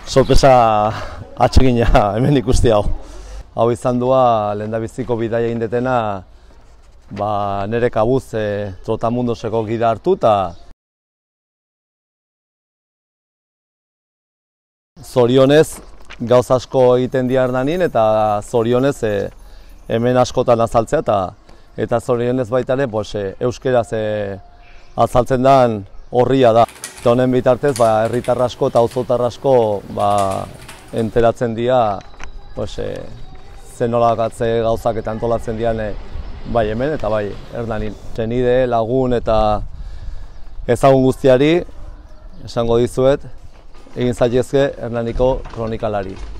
Sorpresa atsegina hemen ikusti hau. Hau izan dua lehendabiziko bidaia egin detena, nire kabuz trotamundoseko gida hartu eta zorionez gauz asko egiten diar danin eta zorionez hemen askotan azaltzea eta zorionez baita ere euskeraz azaltzen den horria da. Eta honen bitartez herritar asko eta auzotar asko enteratzen dira zen nolakatze gauzak eta antolatzen dian bai hemen eta bai Hernanin. Senide, lagun eta ezagun guztiari esango dizuet egin zaitezke Hernaniko kronikalari.